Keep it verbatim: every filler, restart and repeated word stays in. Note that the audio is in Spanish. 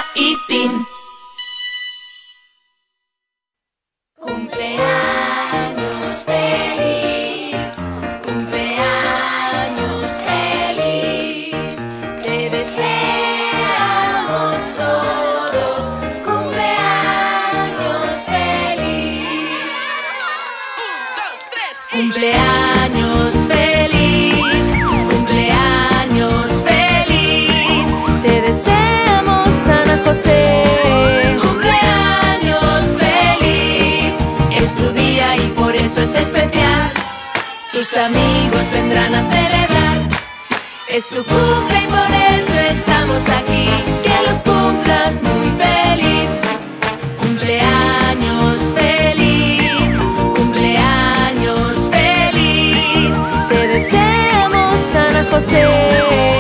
y Tin. Cumpleaños feliz, cumpleaños feliz, te deseamos todos cumpleaños feliz. Cumpleaños feliz, cumpleaños feliz, te deseamos Ana José. Cumpleaños feliz, es tu día y por eso es especial. Tus amigos vendrán a celebrar. Es tu cumple y por eso estamos aquí. Que los cumplas muy feliz. Cumpleaños feliz, cumpleaños feliz, te deseamos Ana José.